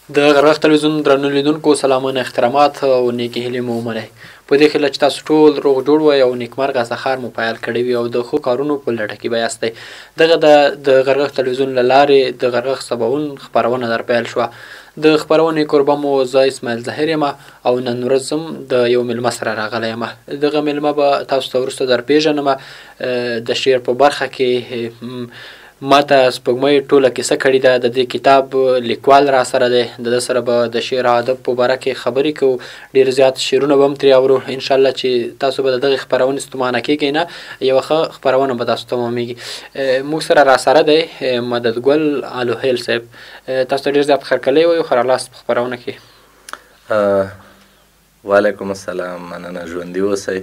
د غرغښت تلویزیون درنو لیدونکو سلامونه احترامات او نیکې هیلې مو ومنئ. په دې هیله چې تاسو ټول روغ جوړ وئ او نیکمرغه سهار مو پیل کړی وي او د ښو کارونو په لټه کې به یاستئ. دغه د غرغښت تلویزیون له لارې د غرغښت سباوون خپرونه در پیل شوه. د خپرونې کوربه مو زه اسماعیل ظاهر یم او نن ورځ هم د یو میلمه سره راغلی یم. دغه میلمه به تاسو ته وروسته در پیژنم. د شعر په برخه کې ما ته سپوږمۍ ټوله کیسه کړې ده. د دې کتاب لیکوال را سره دی. د ده سره به د شعر ادب په باره کې خبرې کوو. ډېر زیات شعرونه به هم ترې اورو. انشاءالله چې تاسو به د دغې خپرونې ستومانه کېږئ نه. یوه ښه خپرونه به تاسو ته ومومېږي. موږ سره را سره دی مددګل الوهیل صاحب. تاسو ته ډېر زیات خرکلی وایو. ښه راغلاست په خپرونه کې. وعلیکم السلام. مننه. ژوندي اوسئ.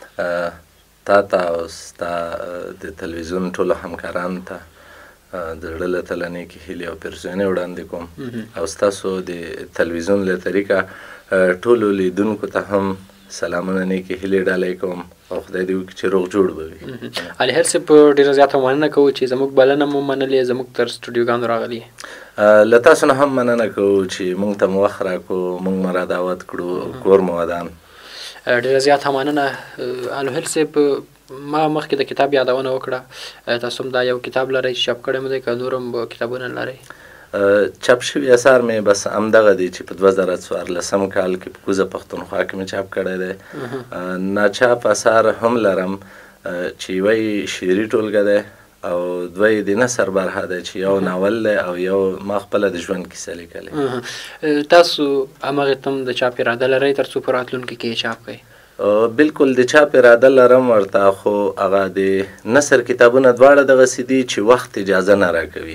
تا ته او ستا د تلویزیون ټولو همکارانو ته د زړه له تله نیکې هیلې او پیرزوینې وړاندې کوم او ستاسو د تلویزیون له طریقه ټولو لیدونکو ته هم سلامونه نیکې هیلې ډالۍ کوم او خدای دې وکړي چې روغ جوړ به وي. الهیر صاحب ډېره زیاته مننه کوو چې زموږ بلنه مو منلې، زموږ تر سټوډیوګانو راغلي. له تاسو نه هم مننه کوو چې موږ ته مو وخت راکړو، موږ مو را دعوت کړو، کور مو ودان. ډېره زیاته مننه الوهیل صاحب. ما مخکې د کتاب یادونه وکړه. تاسو هم دا یو کتاب لرئ چې چاپ کړی مو دی، که نور هم کتابونه لرئ؟ چاپ شوي اثار مې بس همدغه دی چې په 2014 کال کې په کوزه پښتونخوا کې مې چاپ کړی دی. ناچاپ اثار هم لرم چې یوه یې شعري ټولګه دی او دوه یې د نثر برخه ده چې یو ناول دی او یو ما خپله د ژوند کیسه لیکلې. تاسو همغې ته هم د چاپ اراده لرئ تر څو په راتلونکي کې یې چاپ کړئ؟ بالکل د چاپ اراده لرم ورته، خو هغه د نثر کتابونه دواړه دغسې دي چې وخت اجازه نه راکوي.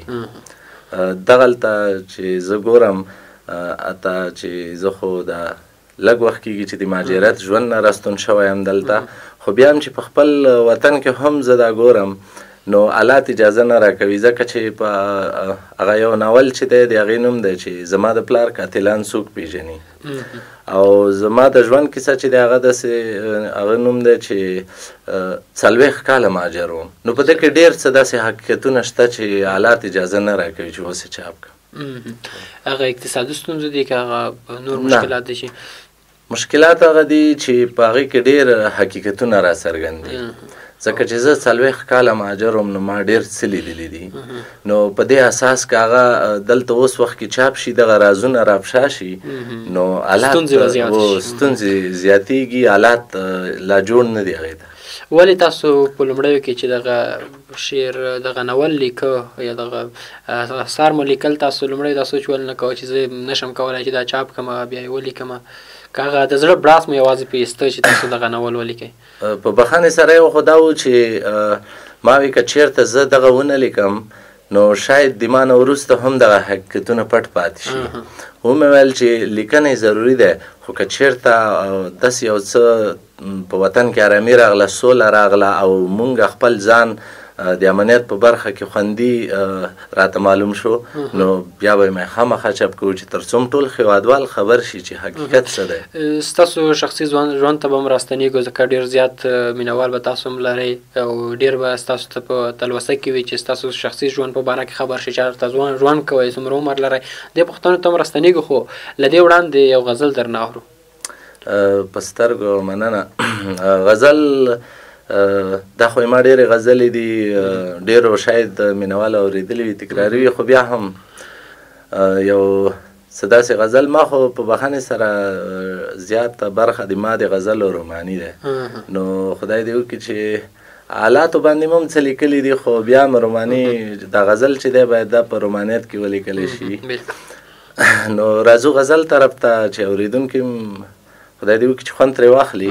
دغلته چې زه ګورم اته چې زه خو د لږ وخت کېږي چې د مهاجرت ژوند نه راستون شوی یم دلته، خو بیا هم چې په خپل وطن کې هم زه دا ګورم نو حالات اجازه نه راکوي، ځکه چې په هغه یو ناول چې دی د هغې نوم دی چې زما د پلار قاتلان څوک پیژني او زما د ژوند کیسه چې دی هغه داسې هغه نوم دی چې 40 کاله مهاجر وم. نو په دې کې ډېر څه داسې حقیقتونه شته چې حالات اجازه نه راکوي چې اوس یې چاپ کړم. هغه اقتصادي ستونزې دي که هغه نور مشکلات دي؟ مشکلات هغه دي چې په هغې کې ډېر حقیقتونه را څرګند دي، ځکه چې زه 40 کاله مهاجر وم نو ما ډېر څه لیدلي دي. نو په دې اساس که هغه دلته اوس وخت کې چاپ شي دغه رازونه رافشا شي نو حالات ستونزې زیاتېږي، حالات لا جوړ نه دي هغې ته. ولې تاسو په لومړیو کې چې دغه شعر دغه ناول لیکه یا دغه اثار مو لیکل، تاسو لومړی دا سوچ ولې نه کوه چې زه نشم کولی چې دا چاپ کړم بیا یې ولیکم؟ که هغه د زړه بړاس مو یوازې په ایسته چې تاسو دغه ناول ولیکئ؟ په بخښنې سره یو خو دا و چې ما وی که چېرته زه دغه ونه لیکم نو شاید د ما نه وروسته هم دغه حقیقتونه پټ پاتې شي. ومې ویل چې لیکنه ضروري ده، خو که چېرته داسې یو څه په وطن کې ارامي راغله، سوله راغله او مونږ خپل ځان د امنیت په برخه کې خوندي راته معلوم شو نو بیا به یې خامخا چاپ کوو چې تر څو ټول هېوادوال خبر شي چې حقیقت څه دی. ستاسو شخصي ژوند ته به هم راستنېږو ځکه ډېر زیات مینهوال به تاسو هم لرئ او ډېر به ستاسو ته په تلوسه کې وي چې ستاسو شخصي ژوند په باره کې خبر شي، چې هلته ژوند کوئ، څومره عمر لرئ. دې پوښتنو ته هم راستنېږو، خو له دې وړاندې یو غزل درنه اورو. په سترګو مننه. غزل دا خو ما ډېرې غزلې دي، ډېرو شاید مینهوال اورېدلې وي، تکراري وي، خو بیا هم یو څه داسې غزل ما خو په بخښنې سره زیاته برخه د ما د غزلو روماني ده. نو خدای دې وکړي چې حالاتو باندې مو هم څه لیکلي دي، خو بیا هم روماني دا غزل چې دی باید دا په رومانیت کې ولیکلی شي. نو راځو غزل طرف ته چې اورېدونکي خدای دې وکړي چې خوند ترې واخلي.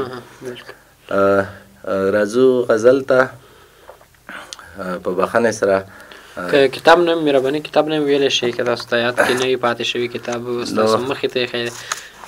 راځو غزل ته په بخښنې سره. که کتاب نه مهرباني کتاب نه ویلی شي، که تاسو ته یاد کې نه وي پاتې شوي کتاب ستاسو مخې ته ایښی دی.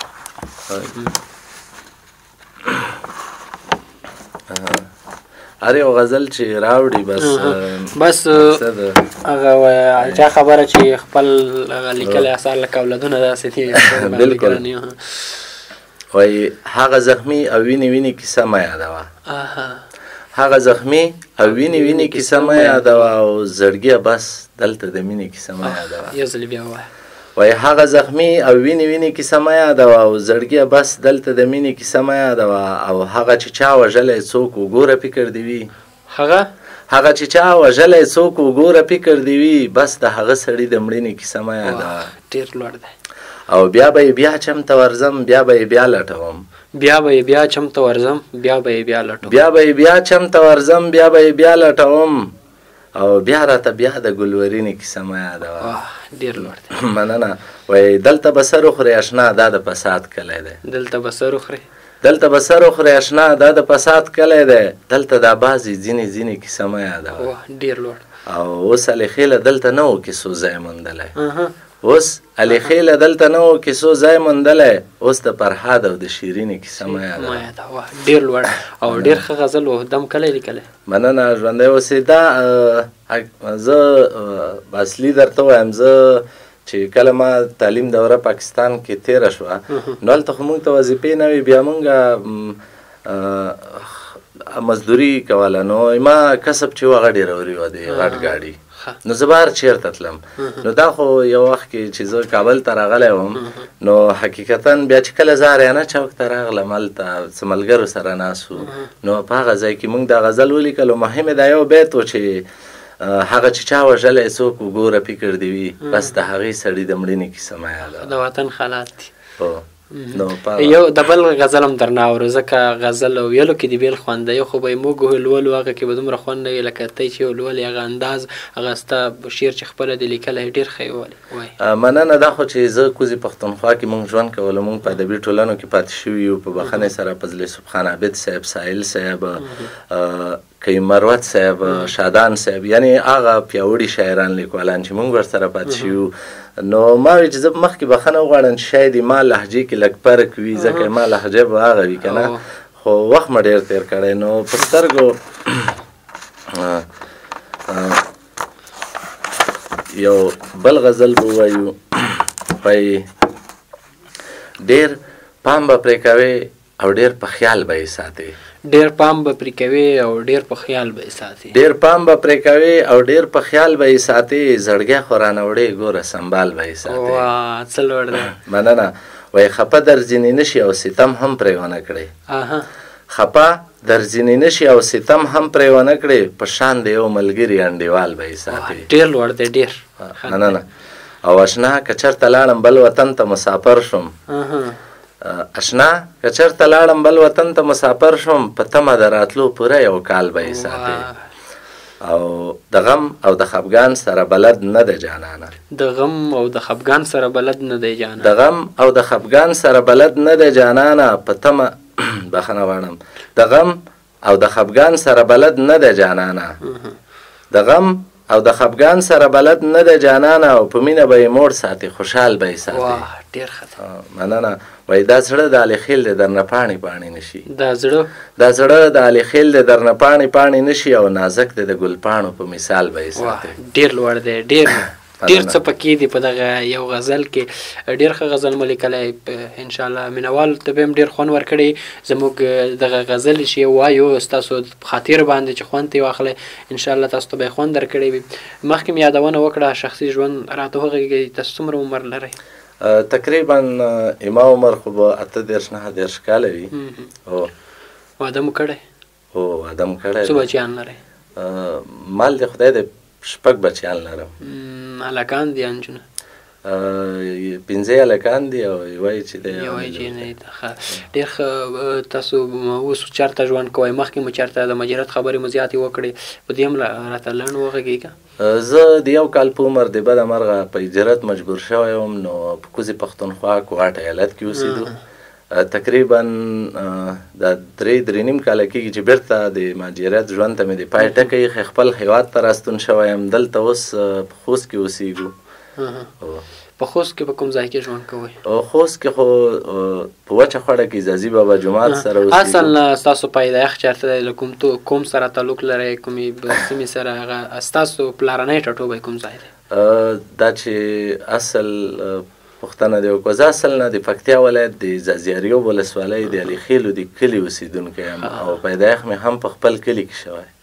هر یو غزل چې راوړي بس هغه چا خبره چې خپل لیکلی اثار لکه اولادونه داسې دي. بالکل. وایي هغه زخمي او وینې وینې کیسه مه یادوه، هغه زخمي او وینې وینې کیسه مه یادوه او زړګیه بس دلته د مینې کیسه مه یادوه. یو ځل بیا ووایه. وایي هغه زخمي او وینې کیسه مه یادوه او زړګیه بس دلته د مینې کیسه مه یادوه او هغه چې چا وژلی څوک وګوره فکر دې وي هغه چې چا وژلی څوک وګوره فکر دې وي بس د هغه سړي د مړینې کیسه مه یادوه ډېر لوړ دی او بیا به یې بیا چمته ورځم بیا به یې بیا لټوم بیا به یې بیا چمته ورځم بیا به یې بیا لټوم بیا به یې بیا چمته ورځم بیا به یې بیا لټوم او بیا راته بیا د ګلورینې کیسه مه یادوه ډېر لوړ دی مننه وایي دلته به سر وخورې اشنا دا د فساد کلی دی دلته به سر وخورې دلته به سر وخورې اشنا دا د فساد کلی دی دلته دا بعضې ځینې کیسه مه یادوه ډېر لوړ او اوس علي خیله دلته نه و کیسو ځای موندلی اوس علي خیله دلته نه و کیسو ځای موندلی اوس د فرهاد او د شیرینې کیسه مه یادوه ډېر لوړ او ډېر ښه غزل و دم کلی لیکلی مننه ژوندی اوسې دا زه اصلي درته وایم زه چې کله ما تعلیم دوره پاکستان کې تیره شوه نو هلته خو موږ ته وظیفې نه وي بیا موږ مزدوري کوله نو ما کسب چې و هغه ډېروري وه د غټ ګاډي نو زه بهر چېرته تلم نو دا خو یو وخت کې چې زه کابل ته راغلی وم نو حقیقتا بیا چې کله زه اریانه چوک ته راغلم هلته څه ملګرو سره ناست وو نو په هغه ځای کې موږ دا غزل ولیکلو مهم دا یو بیت و چې هغه چې چا وژلی څوک وګوره فکر دې وي بس د هغې سړي د مړینې کیسه مه یادوه د وطن حالات دي نو یو د بل غزل هم درنه اورو ځکه غزل ویلو کې د بیل خوند دی خو به یې موږ لولو هغه کې به دومره خوند نه وي لکه تی چې لولې هغه انداز هغه ستا شعر چې خپله دې لیکلی ډېر ښه وایي مننه دا خو چې زه کوزي پښتونخوا کې موږ ژوند کولو موږ په ادبي ټولنو کې پاتې شوي یو په بخښنې سره فضل یوسف خان عابد صاحب سایل صاحب کوي مروت صاحب شادان صاحب یعنی هغه پیاوړي شاعران لیکوالان چې موږ ورسره پاتې شوي نو ما وی چې زه مخکې بخښنه وغواړم چې شاید ما لهجې کې لږ فرق وي ځکه ما لهجه به هغه وي که نه خو وخت مې ډېر تېر کړی نو په سترګو یو بل غزل به ووایو وایي ډېر پام به پرې کوې او ډېر په خیال به یې ساتې ډېر پام به پرې کوې او ډېر په خیال به یې ساتې ډېر پام به پرې کوې او ډېر په خیال به یې ساتې زړګی خو رانه وړې ګوره سنبال به یې ساتې څه لوړ دی مننه وایي خفه در ځینې نشي او ستم هم پرې ونه کړې خفه در ځینې نشي او ستم هم پرې ونه کړې په شان د یو ملګري انډیوال به یې ساتې ډېر لوړ دی ډېر مننه او اشنا که چېرته لاړم بل وطن ته مسافر شوم اشنا که چېرته لاړم بل وطن ته مسافر شوم په تمه د راتلو پوره یو کال به یې ساتې او د غم او د خفګان سره بلد نه دی جانانه د غم او د خفګان سره بلد نه دی جانانه د غم او د خفګان سره بلد نه دی جانانه په تمه بخښنه غواړم د غم او د خفګان سره بلد نه دی جانانه د غم او د خفګان سره بلد نه دی جانانه او په مینه به یې موړ ساتي خوشحال به یې ساتي ډېر ښه مننه وایي دا زړه د علي خیل دی درنه پاڼې پاڼې نشي دا زړه د علي خیل دی درنه پاڼې پاڼې نشي او نازک دی د ګلپاڼو په مثال به یې ساتي ډېر لوړ دی ډېر څه پکې دي په دغه یو غزل کې ډېر ښه غزل مو لیکلی انشاءالله مینوالو ته به هم ډېر خوند ورکړی زموږ دغه غزل چې وایو ستاسو خاطر باندې چې خوند ترې واخلی انشاءالله تاسو ته به یې خوند درکړی وي مخکې مې یادونه وکړه شخصي ژوند راته وغږېږئ تاسو څومره عمر لرئ تقریبا ما عمر خو به 28-29 کاله وي واده مو کړی واده مو کړی څو بچیان لرئ مال دې خدای دې 6 بچیان لرم هلکان دي یا نجونه 5 هلکان دي او یوه یې چې دی یوه یې چې نه دی ډېر ښه تاسو اوس چېرته ژوند کوئ مخکې مو چېرته د مهاجرت خبرې مو زیاتې وکړې په دې هم راته لنډ وغږېږه زه د یو کال په عمر د بده مرغه په هجرت مجبور شوی وم نو په کوزي پښتونخوا کوهاټ ایالت کې اوسېدو تقریبا د 3.5 کاله کېږي چې بیرته د مهاجرت ژوند ته مې د پای ټکی ایښی خپل هېواد ته راستون شوی یم دلته اوس په خوست کې اوسېږو په خوست کې په کوم ځای کې ژوند کوئ خوست کې خو په وچه خوړه کې ځاځي بابا جومات سره اوسېږو اصل ستاسو پیدایښت چېرته دی له کوم سره تعلق لرئ کومې سیمې سره هغه ستاسو پلارنی ټاټوبی کوم ځای دی دا چې اصل پښتنه دی او زه اصل نه د پکتیا ولایت د ځاځیاریو ولسوالۍ د علي خیلو د کلي اوسېدونکی یم او پیدایښت مې هم په خپل کلي کې شوی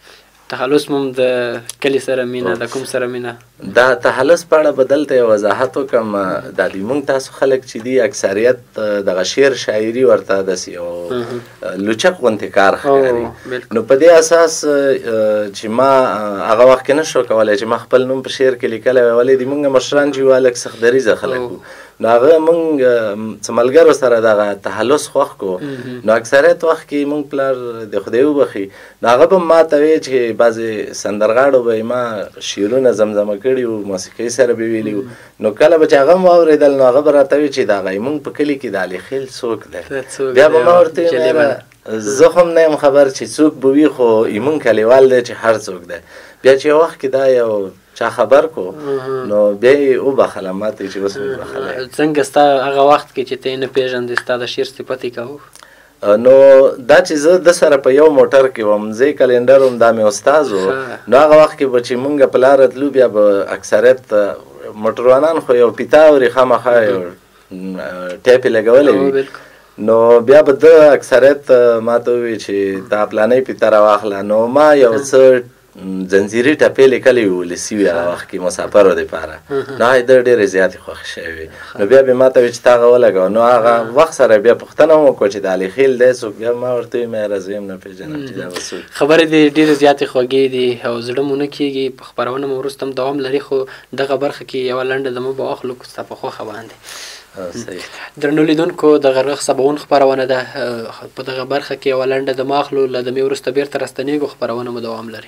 تخلص مو د کلي سره مینه د کوم سره مینه دا تخلص په اړه به دلته یو وضاحت وکړم. دا د موږ تاسو خلک چې دي اکثریت دغه شعر شاعري ورته داسې یو لوچک غوندې کار ښکاري. نو په دې اساس چې ما هغه وخت کې نه شو کولی چې ما خپل نوم په شعر کې لیکلی وی، ولې د موږ مشران چې وو هلک سخت دریځه خلک وو، نو هغه موږ څه ملګرو سره دغه تخلص خوښ کړو. نو اکثریت وخت کې موږ پلار د خدای وبخي، نو هغه به ما ته وی چې بعضې سندرغاړو به ما شعرونه زمزمه کړي وو، موسیقۍ سره به ویلي وو. نو کله به چې هغه م واورېدل نو هغه به راته وی چې دغه موږ په کلي کې د علي څوک دی. بیا به ما ورته زه هم نه یم خبر چې څوک به وي، خو ایمون کلیوال دی چې هر څوک دی. بیا چې یو وخت کې دا یو چا خبر کو نو بیا یې وبخله ماته چې اوس مې بخلی. څنګه ستا هغه وخت کې چې ته یې نه پېژندې ستا د شعر صفت یې کوو؟ نو دا چې زه د سره په یو موټر کې وم، زه کلندر وم، دا مې استاد و. نو هغه وخت کې به چې مونږ په لاره تلو بیا به اکثریت موټروانان خو یو پیتا اوري خامخا یو ټیپ یې لګولی وي. نو بیا به د اکثریت ماته ووایي چې دا پلانۍ پیتا راواخله. نو ما یو څه زنځیري ټپې لیکلې وي ولسي وي هغه وخت کې مسافرو دپاره. نو هغې د ډېرې زیاتې خوښې شوې وي. نو بیا به ما ته وایي چې تا هغه ولګوه. نو هغه وخت سره بیا پوښتنه مو وکړه چې د علي خیل دی څوک؟ بیا ما ورته وویل مه زه یم نه پېژنم چې دا به څوک. خبرې دې ډېرې زیاتې خوږې دي او زړه مو نه کېږي. په خپرونه مو وروسته هم دوام لري، خو دغه برخه کې یوه لنډه د مو به واخلو ستا په خوښه باندې. درنو لیدونکو د غرغښت سباوون خپرونه ده. په دغه برخه کې یوه لنډه د مو اخلو، له دمې وروسته بېرته راستنېږو. خپرونه مو دوام لري.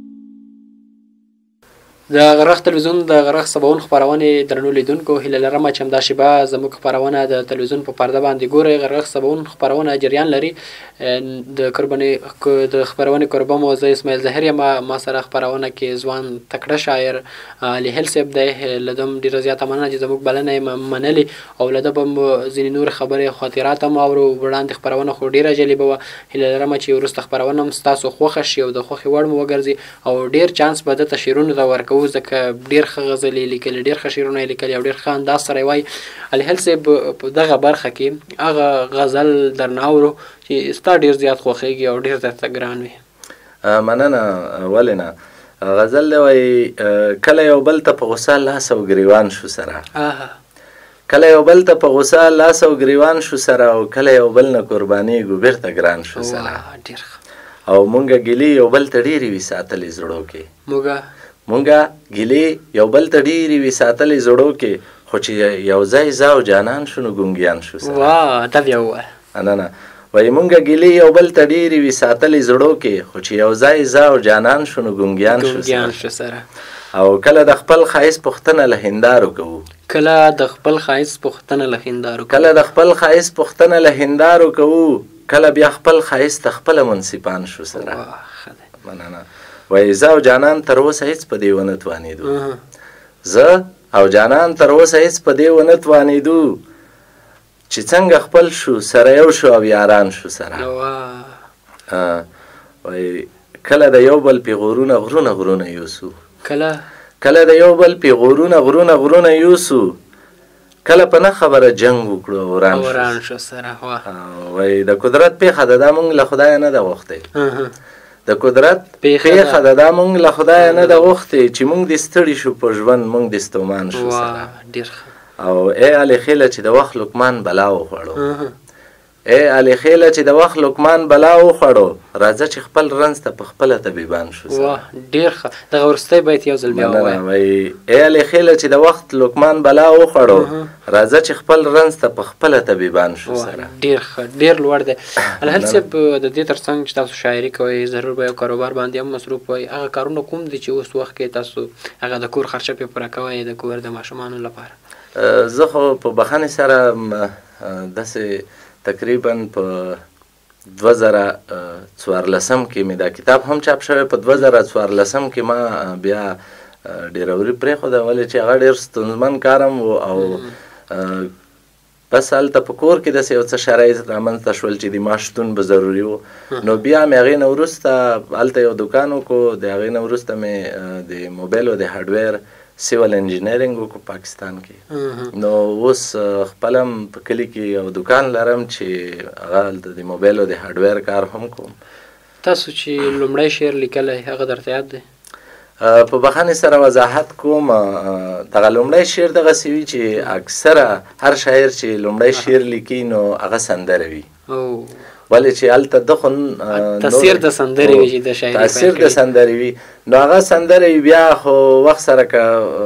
د غرغښت تلویزیون د غرغښت سباوون خپرونې درنو لیدونکو، هیله لرمه چې همدا شیبه زموږ خپرونه د تلویزیون په پرده باندې ګورئ. غرغښت سباوون خپرونه جریان لري. د خپرونې کوربه مو زه اسماعیل ظاهر یم. ما سره خپرونه کې ځوان تکړه شاعر علي هیل صاحب دی. له ده هم ډېره زیاته مننه چې زموږ بلنه یې منلې، او له ده به هم ځینې نورې خبرې خاطرات هم اورو. وړاندې خپرونه خو ډېره جالبه وه. هیله لرمه چې وروسته خپرونه هم ستاسو خوښه شي او د خوښې وړ مو وګرځي، او ډېر چانس به ده ته شعرونو ته ورکوو، ځکه ډېر ښه غزل یې لیکلي، ډېر ښه شعرونه یې لیکلي او ډېر ښه انداز سره یې وایي. علي هیل صاحب په دغه برخه کې هغه غزل درنه اورو چې ستا ډېر زیات خوښېږي او ډېر درته ګران وي. مننه. ولې نه؟ غزل دی وایي کله یو بل ته په غوسه لاس او ګریوان شو سره، کله یو بل ته په غوسه لاس او ګریوان شو سره، او کله یو بل نه قربانېږو بېرته ګران شو سره. او مونږه ګیلې یو بل ته ډېرې وي ساتلې زړو کې، مونږه ګیلې یو بل ته ډېرې وي ساتلې زړو کې، خو چې یو ځای زه او جانان شو نو ګونګیان شو سره. دا بیا ووایه. نه وایي مونږه ګیلې یو بل ته ډېرې وي ساتلې زړو کې، خو چې یو ځای زه او جانان شو نو ګونګیان شو سره. او کله د خپل ښایست پوښتنه له هندارو کوو، کله د خپل ښایست پوښتنه له هندارو کوو، کله د خپل ښایست پوښتنه له هندارو کوو، کله بیا خپل ښایست خپله منصفان شو سره. مننه. وایي زه او جانان تر اوسه هېڅ په دې ونه توانېدو، زه او جانان تر اوسه هېڅ په دې ونه توانېدو چې څنګه خپل شو سره یو شو او یاران شو سره. وایي کله د یو بل پیغورونه غرونه یوسو، کله د یو بل پیغورونه غرونه یوسو، کله په نه خبره جنګ وکړو او وران شو سره. وایي د قدرت پیښه ده دا مونږ له خدایه نه ده غوښتې، د قدرت پیښه ده دا مونږ له خدایه نه ده غوښتې، چې مونږ دې ستړي شو په ژوند مونږ دې ستومان شو سره. او ای علي خیله چې د وخت لقمان بلا وخوړو، ای علي خیله چې د وخت لقمان بلا وخوړو، راځه چې خپل رنځ ته په خپله طبیبان شو سره. ډېر ښه. دغه وروستی بیت یو ځل بیا ووایه. وایي ای علي خیله چې د وخت لقمان بلا وخوړو، راځه چې خپل رنځ ته په خپله طبیبان شو سره. ډېر ښه، ډېر لوړ دی. الحل صاحب د دې تر څنګ چې تاسو شاعري کوئ، ضرور به یو کاروبار باندې هم مصروف وئ. هغه کارونه کوم دي چې اوس وخت کې تاسو هغه د کور خرچه پرې پوره کوئ د کور د ماشومانو لپاره؟ زه خو په بخښنې سره داسې تقریبا په 2014 کې مې دا کتاب هم چاپ شوی. په 2014 کې ما بیا ډېروري پرېښوده، ولې چې هغه ډېر ستونزمن کار هم و، او بس هلته په کور کې داسې یو څه شرایط رامنځته شول چې د ما شتون به ضروري و. نو بیا مې هغې نه وروسته هلته یو دوکان وکړو، د هغې نه وروسته مې د موبایل او د هارډویر سیول انجینرینګ وکړو پاکستان کې. نو اوس خپل هم په کلي کې یو دوکان لرم چې هغه هلته د موبایل او د هارډویر کار هم کوم. تاسو چې لومړی شعر لیکلی هغه درته یاد دی؟ په بخښنې سره وضاحت کوم، دغه لومړی شعر دغسې وي چې اکثره هر شاعر چې لومړی شعر لیکي نو هغه سندره وي. ولې چې هلته ده خو تاثیر د سندرې وي چې د شاعري تاثیر د سندرې وي، نو هغه سندره وي. بیا خو وخت سره که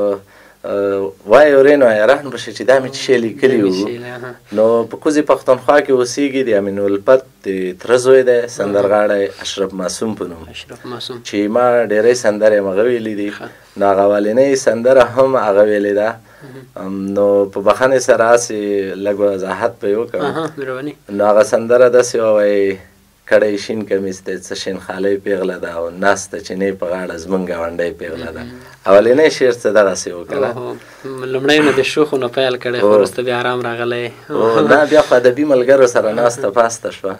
وایې اورې نو حیران به شي چې دا مې څه شی لیکلي وو. نو په کوزې پښتونخوا کې اوسېږي، د امین الفت د تره زوی دی سندرغاړی اشرف معصوم په نوم، چې ما ډېرې سندرې هم هغه ویلي دي. نو هغه اولنۍ سندره هم هغه ویلې ده. نو په بخښنې سره هسې لږ وضاحت به یې وکړم. نو هغه سندره داسې ووایي کړی شین کمیس دی څه شین خالۍ پیغله ده او ناسته چینۍ په غاړه زموږ ګاونډۍ پیغله ده. اولنی شعر څه دغسې وکړه. لومړی نو د شوخو نه پیل کړی خو وروسته بیا ارام راغلی. نه بیا خو ادبي ملګرو سره ناسته پاسته شوه.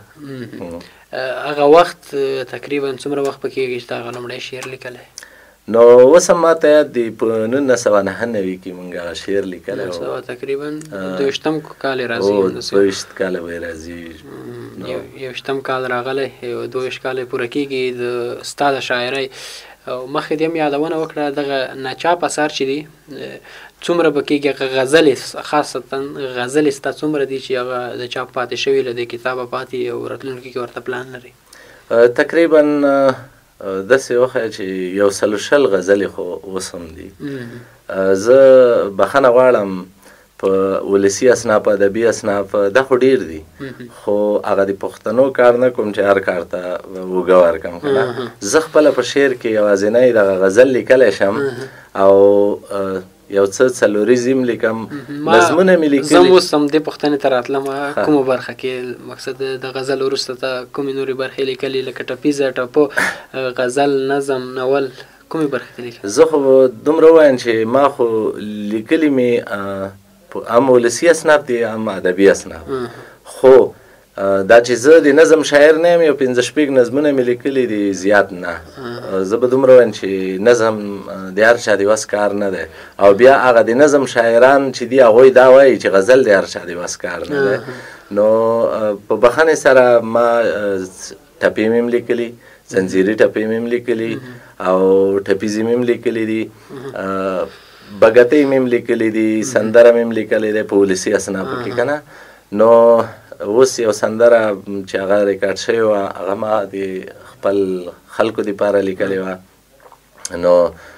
هغه وخت تقریبا څومره وخت په کېږي چې هغه لومړی شعر لیکلی؟ نو اوس هم ماته یاد دی په 1999 کې مونږ هغه شعر لیکلی و. تقریبا 22 کال یې راځي. 22 کاله به یې راځي. 21 کال راغلی، 22 کال یې پوره کېږي د ستا د شاعرۍ. مخکې دې هم یادونه وکړه دغه ناچاپ اثار چې دي څومره به کېږي، هغه غزلې خاصتا غزلې ستا څومره دي چې هغه د چاپ پاتې شوي له دې کتابه پاتې او راتلونکي کې ورته پلان لري؟ تقریبا داسې وښیه چې 120 غزلې خو اوس هم دي. زه بخښنه غواړم په ولسي اصناف ادبي اصناف دا خو ډېر دي، خو هغه د پښتنو کار نه کوم چې هر کار ته اوږه ورکړم که نه. زه خپله په شعر کې یوازینی دغه غزل لیکلی شم او یو څه څلوریزم لیکم، نظمونه مې لیکلي. زه هم اوس هم دې پوښتنې ته راتلم کومه برخه کې مقصد د غزل وروسته ته کومې نورې برخې لیکلي لکه ټپیزه، ټپو، غزل، نظم، ناول، کومې برخې ته لیکلي؟ زه خو دومره ووایم چې ما خو لیکلي مې هم ولسي اصناف دي هم ادبي اصناف، خو دا چې زه د نظم شاعر نه یم، یو 15 نظمونه مې لیکلي دي زیات نه. زه به دومره وایم چې نظم د هر چا د وس کار نه دی، او بیا هغه د نظم شاعران چې دي هغوی دا وایي چې غزل د هر چا د وس کار نه دی. نو په بخښنې سره ما ټپې مې هم لیکلي، زنځیري ټپې مې هم لیکلي او ټپیزې مې هم لیکلي دي، بګتۍ مې هم لیکلي دي، سندره مې هم لیکلې دی په ولسي اصنافو کې که نه. نو اوس یو سندره چې هغه ریکارډ شوې وه هغه ما د خپل خلکو دپاره لیکلې وه. نو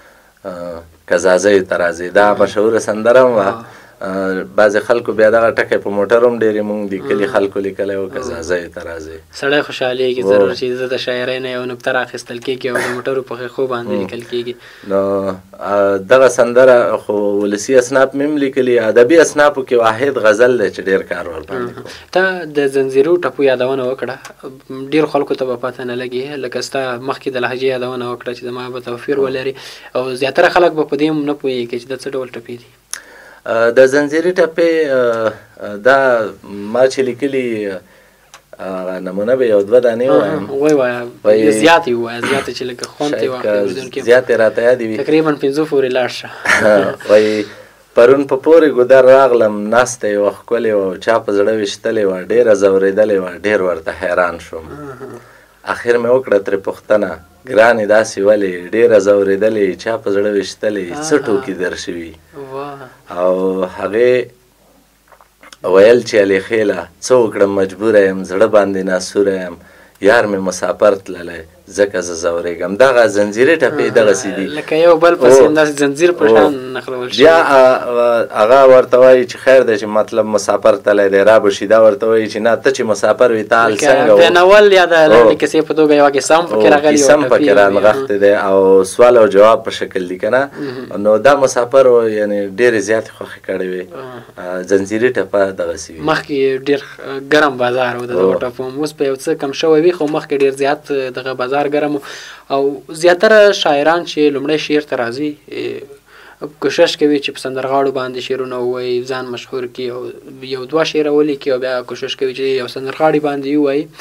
کزازۍ ته راځې دا مشهوره سندره هم وه. بعضې خلکو بیا دغه ټکی په موټر هم ډېرې مونږ د کلي خلکو لیکلی و کزازۍ ته راځې. سړی خوشحالېږي ضرور چې زه د شاعرۍ نه یو نکته راخیستل کېږي او د موټرو په ښیښو باندې لیکل کېږي. نو دغه سندره خو ولسي اصناف مې هم لیکلي، ادبي اصنافو کې واحد غزل دی چې ډېر کار ورباندې کوم. ته د زنځیرو ټپو یادونه وکړه، ډېر خلکو ته به پته نه لګي، لکه ستا مخکې د لهجې یادونه وکړه چې زما به توفیر ولري او زیاتره خلک به په دې هم نه پوهېږي چې دا څه ډول ټپې دي. د زنځیري ټپې دا ما چې لیکلي نمونه به یو دوه دانې ووایم. وایه زیاتې ووایه، زیاتې چې لکه خوند ترې واخلي. زیاتې راته یادې وي، تقریبا 5 پورې لاړ شه. وایي پرون په پورې ګودر راغلم، ناسته یې وه ښکلې وه او چا په زړه ویشتلې وه، ډېره ځورېدلې وه، ډېر ورته حیران شوم. اخر مې وکړه ترې پوښتنه ګرانې داسې ولې، ډېره ځورېدلې، چا په زړه ویشتلې، څه ټوکې در شوي؟ او هغې ویل چې الې خېله څه وکړم مجبوره یم، زړه باندې ناسوره یم، یار مې مسافر تللی ځکه زه ځورېږم. دغه زنځیري ټپې دغسې دي لکه یو بل پسې همداسې زنځیر په شان نښلول شوي. بیا هغه ورته وایي چې خیر دی چې مطلب مسافر تللی دی را به شي، دا ورته وایي چې نه ته چې مسافر وي تا حال څنګه و. د ناول یا د لنډې کیسې په توګه یوه کیسه هم پکې راغلې وه، کیسه هم پکې رانغښتې دی او سوال او جواب په شکل دي که نه. نو دا مسافر و یعنې ډېرې زیاتې خوښې کړې وې. زنځیري ټپه دغسې وي. مخکې ډېر ګرم بازار و د دغو ټپو، اوس په یو څه کم شوی وي، خو مخکې ډېر زیات دغه بازار ګرم او زیاتره شاعران چې لومړی شعر ته راځي کوشش کوي چې په سندرغاړو باندې شعرونه ووایي، ځان مشهور کړي او یو دوه شعره ولیکي او بیا کوشش کوي چې یو سندرغاړي باندې ووایي.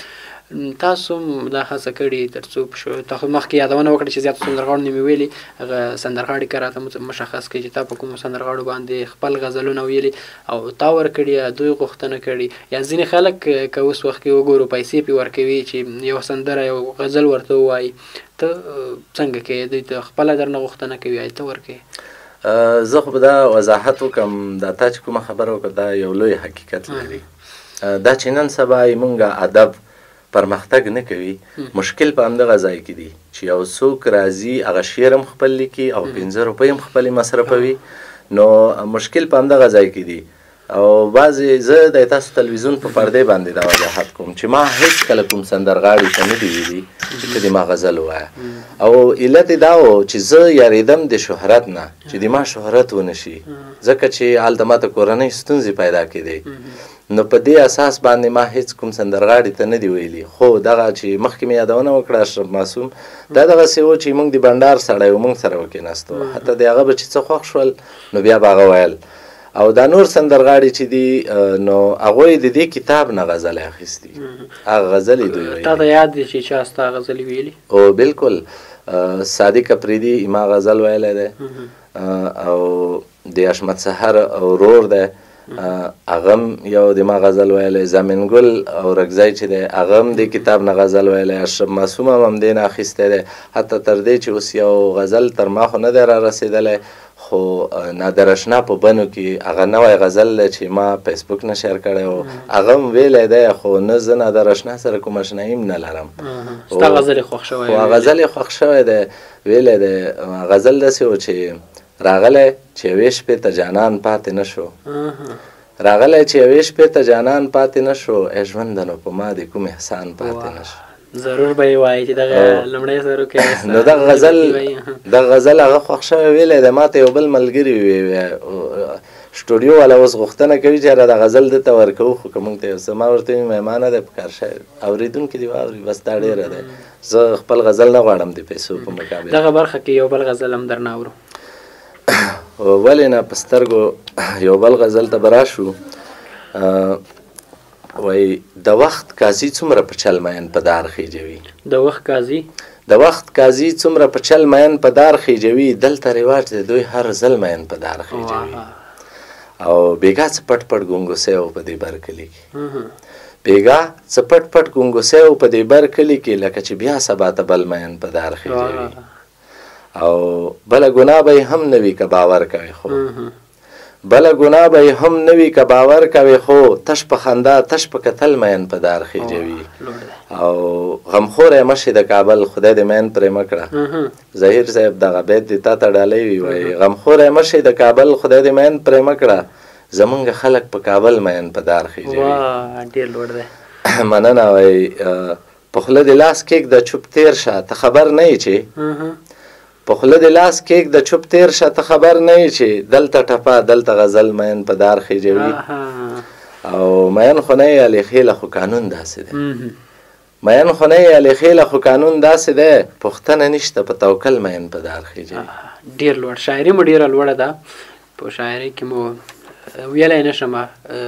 تاسو هم دا هڅه کړې تر څو تاسو مخکې یادونه وکړه چې زیاتو سندرغاړو مې ویلي هغه سندرغاړي که راته مشخص کړي چې تا په کومو سندرغاړو باندې خپل غزلونه ویلي او تا ورکړي یا دوی غوښتنه کړي یا ځینې خلک که اوس وخت کې وګورو پیسې پې ورکوي چې یو سندره یو غزل ورته ووایي ته څنګه کوې دوی ته خپله درنه غوښتنه کوي یا ته ورکوې زه خو به دا وضاحت وکړم دا تا چې کومه خبره وکړه دا یو لوی حقیقت لري دا چې نن سبا موږ ادب پرمختګ نه کوي مشکل په همدغه ځای کې دی چې یو څوک راځي هغه شعر هم خپل لیکي او 15 روپۍ هم خپلې مصرفوي نو مشکل په همدغه ځای کې دی او بعضې زه د تاسو تلویزیون په پردې باندې دا وضاحت کوم چې ما هیڅ کله کوم سندرغاړي ته نه دي ویلي چې ته دې ما غزل ووایه او علت یې دا و چې زه یارېدم د شهرت نه چې د ما شهرت ونه شي ځکه چې هلته ماته کورنۍ ستونزې پیدا کېدی نو په دې اساس باندې ما هیڅ کوم سندرغاړي ته نه دی ویلي خو دغه چې مخکې مې یادونه وکړه اشرف معصوم دا دغسې و چې موږ د بنډار سړی و موږ سره وکېناستو حتی د هغه به چې څه خوښ شول نو بیا به هغه ویل او دا نور سندرغاړي چې دي نو هغوی د دې کتاب نه غزلې اخیستي هغه غزلې دوی ویلي تا ته یاد دی چې چا ستا غزلې ویلي او بالکل صادق اپریدي ما غزل ویلی دی او د اشمت سحر ورور دی هغه یو د ما غزل ویلی زمینګل او رګزی چې دی هغه هم د کتاب نه غزل ویلی اشرف معصوم هم همدې نه اخیستی دی حتی تر دې چې اوس یو غزل تر ما خو نه دی را رسېدلی خو نادر اشنا په بنو کې هغه نوی غزل دی چې ما فیسبوک نه شیر کړی و هغه هم ویلی دی خو نه زه نادر اشنا سره کوم اشنایي هم نه لرم ستا غزل یې خوښ شوی خو غزل یې خوښ شوی دی ویلی دی غزل داسې و چې راغلی چې یوې شپې ته جانان پاتې نه شو راغلی چې یوې شپې ته جانان پاتې نه شو ای ژونده نو په ما دې کوم احسان پاتې نه شو ضرور به یې وایي چې دغه لومړی سر وکړی نو دغه غزل هغه خوښ شوی ویلی دی ما ته یو بل ملګري سټوډیو والا اوس غوښتنه کوي چې د غزل دته ورکوو خو که موږ ته یو څه ما ورته وایي مهمانه دی په کار شاعر اورېدونکي دې واوري بس دا ډېره دی زه خپل غزل نه غواړم د پیسو په مقابل دغه برخه کې یو بل غزل هم درنه اورو ولې نه په سترګو یو بل غزل ته به راشو وایي د وخت قاضي څومره په چل مین په دار خیجوي د وخت قاضي څومره په چل مین په دار خیجوي دلته رواج دی دوی هر ځل مین په دار خیجوي او بیګا څه پټ پټ ګونګوسی و په دې بر کلي کې بیګا څه پټ پټ ګونګوسی و په دې بر کلي کې لکه چې بیا سبا ته بل مین په دار خیجوي او بله ګناه به یې هم نه وي که باور کوي خو بله ګناه به یې هم نه وي که باور کوي خو تش په خندا تش په کتل مین په دار خیجوي او غمخوری مشي د کابل خدای دې مین پرې مه کړه ظهیر صاحب دغه بیت دې تا ته ډالی وي وایي غمخوری مشي د کابل خدای دې مین پرې مه کړه زمونږ خلک په کابل مین په دار خیجوي ډېر لوړ دی مننه وایي په خوله دې لاس کېږده چوپ تېر شه ته خبر نه یې چې په خوله دې لاس کېږده چوپ تېر شه ته خبر نه یې چې دلته ټپه دلته غزل مین په دار خیجوي او مین خو نه یې الخیله خو قانون داسې دی مین خو نه یې الخیله خو قانون داسې دی پوښتنه نشته په توکل مین په دار خیجوي ډېر لوړ شاعري مو ډېره لوړه ده په شاعري کې مو ویلی نه شم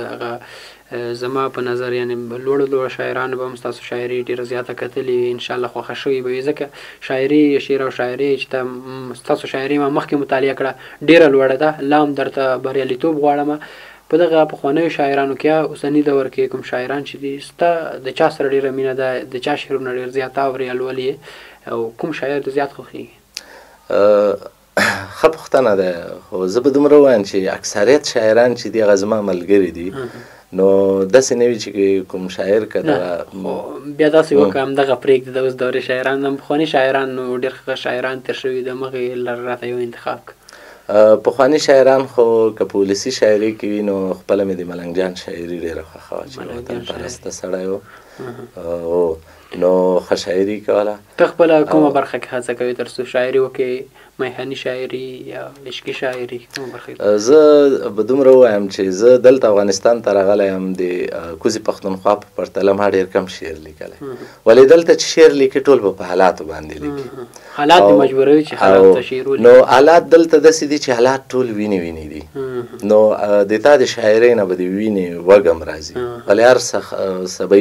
زما په نظر یعنې لوړو شاعرانو به هم ستاسو شاعري ډېره زیاته کتلې انشاءالله خوښه شوې به وي ځکه شاعري شعر او شاعري چې ستاسو شاعري ما مخکې مطالعه کړه ډېره لوړه ده لا هم درته بریالیتوب غواړم په دغه پخوانیو شاعرانو کې اوسني دور کې کوم شاعران چې دي ستا د چا سره ډېره مینه ده د چا شعرونه ډېر زیات اورې لولې او کوم شاعر د زیات خوښېږي ښه پوښتنه ده خو زه به دومره ووایم چې اکثریت شاعران چې دي هغه زما ملګري دي نو داسې نه وي چې کوم شاعر که دغه بیا داسې وکړه همدغه پرېږدي د اوس دورې شاعران هم پخواني شاعران نو ډېر ښه شاعران تېر شوي د مغې لر راته یو انتخاب کړه پخواني شاعران خو که په ولسي شاعري کې وي نو خپله مې د ملنګ جان شاعري ډېره خوښه وه چې وطن پرسته سړی و نو ښه شاعري کوله ته خپله کومه برخه کې هڅه کوې تر څو شاعري وکړې میخاني شاعري یا عشقي شاعري کومه برخه زه به دومره ووایم چې زه دلته افغانستان ته راغلی یم د کوزي پښتونخوا په پرتله ما ډېر کم شعر لیکلی ولې دلته چې شعر لیکي ټول به په حالاتو باندې لیکي حالات دې مجبوروي چې حالات ته شعر ولیکي نو حالات دلته داسې دي چې حالات ټول وینې دي نو د تا د شاعرۍ نه به د وینې وږم راځي ولې هر څه به یې مونږ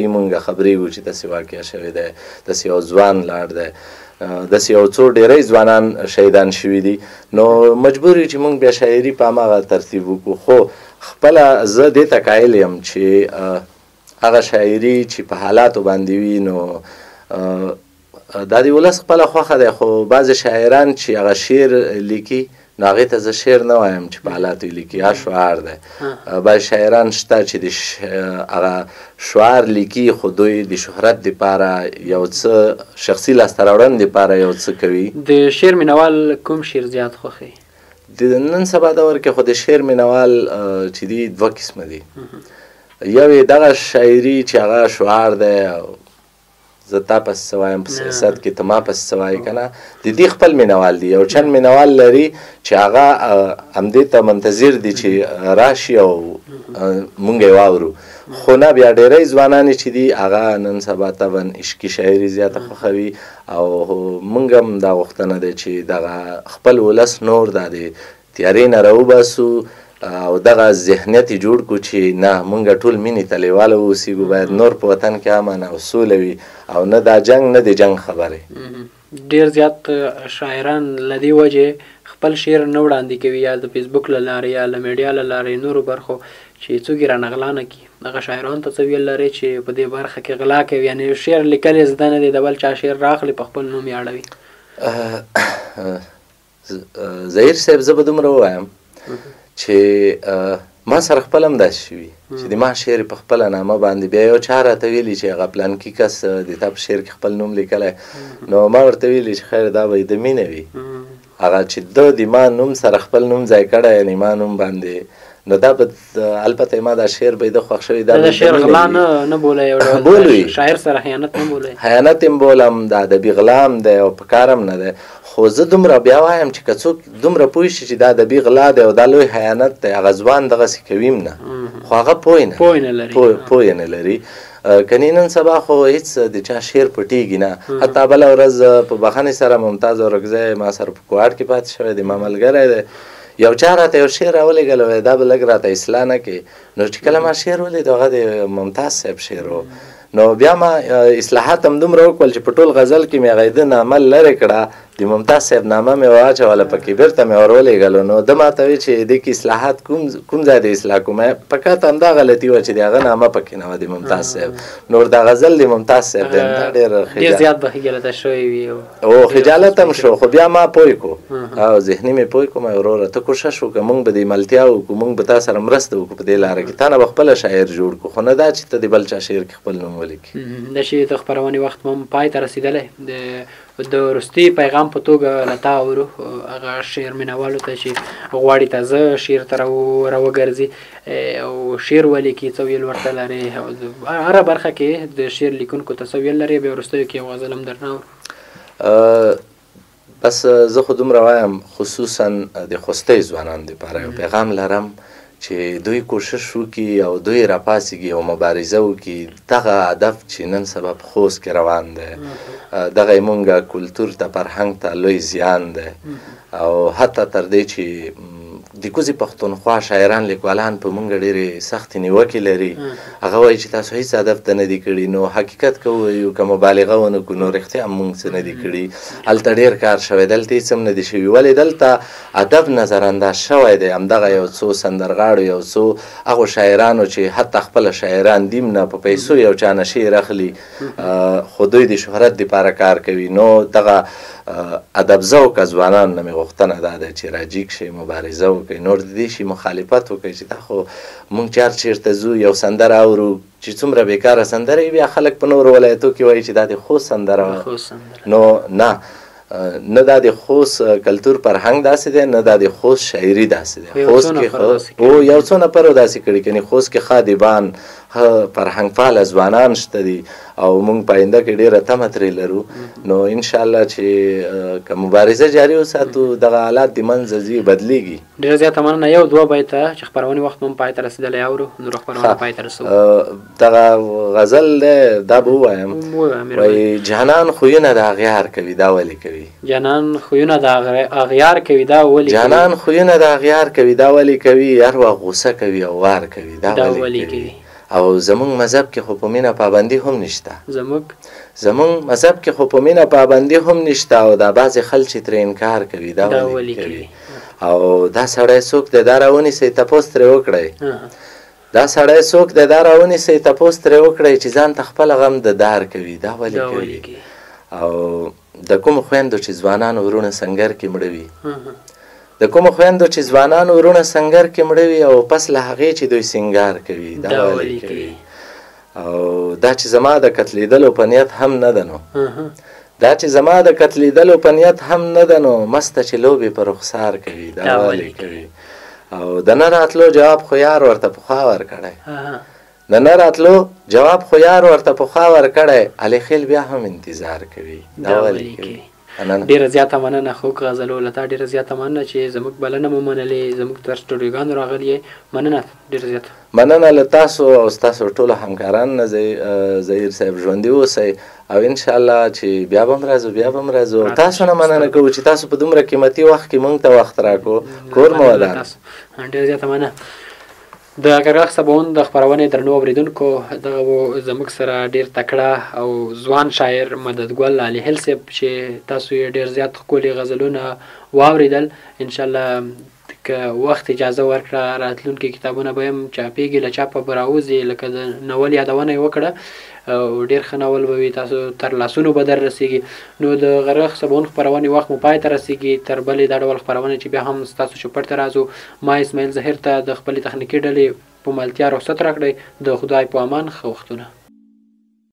خبرېږو چې داسې واقع شوی دی، داسې یو ځوان لاړ دی، داسې یو څو ډېری ځوانان شهیدان شوي دي. نو مجبور یو چې موږ بیا شاعري په هماغه ترتیب وکړو. خو خپله زه دې ته قایل یم چې هغه شاعري چې په حالاتو باندې وي نو دا د ولس خپله خوښه دی. خو بعضې شاعران چې هغه شعر لیکي نو هغې ته زه شعر نه وایم چې په حالاتو یې لیکي، هغه شعار دی. بعضې شاعران شته چې هغه شعار لیکي خو دوی د شهرت دپاره یو څه شخصي لاسته راوړنې دپاره یو څه کوي. د شعر مینوال کوم شعر زیات خوښوي؟ د نن سبا دور کې خو د شعر مینوال چې دي دوه قسمه دي. یو یې دغه شاعري چې هغه شعار دی، زه تا پسې څه وایم په سیاست کې ته ما پسې څه وایې که نه، د دې خپل مینوال دي. یو چند مینوال لري چې هغه همدې ته منتظر دي چې راشي او مونږ یې واورو. خو نه، بیا ډېری ځوانان چې دي هغه نن سبا طبعا عشقي شاعري زیاته خوښوي او مونږ هم دا غوښتنه دی چې دغه خپل ولس نور دا د تیارې نه راوباسو او دغه ذهنیت یې جوړ کړو چې نه، مونږ ټول مینې ته لیواله واوسېږو، باید نور په وطن کې امن او سوله وي او نه دا جنګ نه د جنګ خبرې. ډېر زیات شاعران له دې وجې خپل شعر نه وړاندې کوي، یا د فیسبوک له لارې یا له میډیا له لارې نورو برخو چې څوک یې رانغلا نه کړي. هغه شاعرانو ته څه ویل لرئ چې په دې برخه کې غلا کوي، یعنې شعر لیکل یې زده نه دی، د بل چا شعر راخلي په خپل نوم یې اړوي؟ ظهیر صاحب زه به دومره ووایم چې ما سره خپل هم داسې شوي چې د ما شعر په خپله نامه باندې بیا یو چا راته ویلي چې هغه پلانکي کس د تا په شعر کې خپل نوم لیکلی، نو ما ورته ویلي چې خیر دا به د مینه وي. هغه چې ده د ما نوم سره خپل نوم ځای کړی، یعنې ما نوم باندې، نو دا به البته ما دا شعر به د خوښ شوی، دا د شعر غلا نه بولئ، یو ډول شاعر سره خیانت نه بولئ. خیانت هم بولم، دا ادبي غلا هم دی او په کار هم نه دی. خو زه دومره بیا وایم چې که څوک دومره پوه شي چې دا ادبي غلا دی او دا لوی خیانت دی، هغه ځوان دغسې کوي نه، خو هغه پوه نه لري. کنی نن سبا خو هیڅ د چا شعر پټیږي نه. حتی بله ورځ په بخښنې سره ممتاز اورکزی ما سره په کوهاټ کې پاتې شوی دی، ما ملګری دی، یو چا راته یو شعر راولېږلی وی دا به لږ راته اصلاح نه کړي. نو چې کله ما شعر ولید هغه د ممتاز صاحب شعر و، نو بیا ما اصلاحات هم دومره وکړل چې په ټول غزل کې مې هغې ده نامه لرې کړه، د ممتاز صاحب نامه مې واچوله پکې، بېرته مې ور ولېږلو. نو ده ما ته وی چې دې کې اصلاحات کوم ځای د اصلاح کوم؟ په کاته همدا غلطي وه چې د هغه نامه پکې نه وه د ممتاز صاحب، نور دا غزل د ممتاز صاحب دی. دا ډېر زیات به خجالته شوی وي او خجالت هم شو، خو بیا ما پوه کړو او ذهني مې پوه کړو، وروره ته کوښښ وکړه، موږ به دې ملتیا وکړو، موږ به تا سره مرسته وکړو په دې لاره کې، تا نه به خپله شاعر جوړ کړو، خو نه دا چې ته د بل چا شعر کې خپل نوم ولیکې. د شي د خپرونې وخت هم پای ته رسېدلی، د وروستي پیغام په توګه له تا اورو هغه شعر مینوالو ته چې غواړي تازه شعر ته راوګرځي او شعر ولیکي، څه ویل ورته لرې؟ هره برخه کې د شعر لیکونکو ته څه ویل لرې؟ بیا وروستیو کې یو غزل هم درنه اورو. بس زه خو دومره وایم، خصوصا د خوستی ځوانانو دپاره یو پیغام لرم چې دوی کوشش وکړي او دوی راپاڅېږي او مبارزه وکړي. دغه هدف چې نن سبا په خوست کې روان دی، دغه یې مونږ کلتور ته، فرهنګ ته لوی زیان دی. او حتی تر دې چې د کوزې پښتونخوا شاعران لیکوالان په مونږ ډېرې سختې نیوکې لري، هغه وایي چې تاسو هېڅ هدف ته نه دي کړي. نو حقیقت که ووایو که مبالغه ونه کړو نو رښتیا هم مونږ څه نه دي کړي. هلته ډېر کار شوی، دلته هېڅ هم نه دي شوي، ولې دلته ادب نظرانداز شوی دی. همدغه یو څو سندرغاړو، یو څو هغو شاعرانو چې حتی خپله شاعران دیم نه، په پیسو یو چا نه شعر اخلي، خو دوی د شهرت دپاره کار کوي. نو دغه ادب ذوقه ځوانان نه مې غوښتنه دا ده چې راجیګ شي، مبارزه وکړي، نور د دې شي مخالفت وکړي چې دا خو مونږ چار چېرته ځو یو سندره اورو چې څومره بیکاره سندره وي، بیا خلک په نورو ولایتو کې وایي چې دا د خوست سندره وه. نو نه، نه دا د خوست کلتور فرهنګ داسې دی، نه دا د خوست شاعري داسې دی. خوست کې یو څو نفرو داسې کړي، کنې خوست کې خادبان فرهنګ فعاله ځوانان شته دي او موږ په آینده کې ډېره تمه ترې لرو. نو انشاءالله چې که مبارزه جاري وساتو دغه حالات د منځه ځي، بدلیږي. ډېره زیاته مننه. یو دوه بیته چې خپرونې وخت هم پای ته رسېدلی اورو، نور خپرونه پای ته رسوو. دغه غزل دی، دا به ووایم، وایي جانان خویونه د اغیار کوي، دا ولې کوي؟ جانان خویونه د اغیار کوي، دا ولې کوي؟ جانان خویونه د اغیار کوي، دا ولې کوي؟ هر وخت غوسه کوي او وار کوي، دا ولې کوي؟ او زمونږ مذهب کې خو په مینه پابندي هم نشته زمونږ مذهب کې خو په مینه پابندي هم نشته او دا بعضې خلک چې ترې انکار کوي دا ولې کوي او دا سړی څوک دی دا راونیسئ تپوس ترې وکړئ دا سړی څوک دی دا راونیسئ تپوس ترې وکړئ چې ځان ته خپله غم د دار کوي دا ولې کوي او د کومو خویندو چې ځوانانو ورونه سنګر کې مړه وي د کومو خویندو چې ځوانانو ورونه سنګر کې مړه وي او پس له هغې چې دوی سینګار کوي دا ولې کوي او دا چې زما د قتلېدلو په نیت هم نه ده نو دا چې زما د قتلېدلو په نیت هم نه ده نو مسته چې لوبې په رخسار کوي دا ولې کوي او د نه راتلو جواب خو یار ورته پخوا ورکړی د نه راتلو جواب خو یار ورته پخوا ورکړی علي خیل بیا هم انتظار کوي دا ولې کوي ډیره زیاته مننه خوږ غزلو له تا ډیره زیاته مننه چې زموږ بلنه مو منلې زموږ تر سټوډیوګانو راغلې مننه ډیره زیاته مننه له تاسو او ستاسو ټولو همکاران نه ظهیر صاحب ژوندي اوسئ او انشاءالله چې بیا به هم راځو تاسو نه مننه کوو چې تاسو په دومره قیمتي وخت کې موږ ته وخت راکړو کور مو ودان ډیره زیاته مننه د غرغښت سباوون د خپرونې درنو اورېدونکو دغه زموږ سره ډېر تکړه او ځوان شاعر مددګل علي هیل صاحب چې تاسو یې ډېر زیات ښکلي غزلونه واورېدل انشاءالله که وخت اجازه ورکړه راتلونکي کتابونه به هم چاپېږي له چاپه به راوځي لکه د ناول یادونه یې وکړه او ډېر ښه ناول به وي تاسو تر لاسونو به در رسېږي نو د غرغښت سباوون خپرونې وخت مو پای ته رسېږي تر بلې دا ډول خپرونې چې بیا هم ستاسو چوپړ ته راځو ما اسماعیل ظهیر ته د خپلې تخنیکي ډلې په ملتیا رخصت راکړئ د خدای په امان ښه وختونه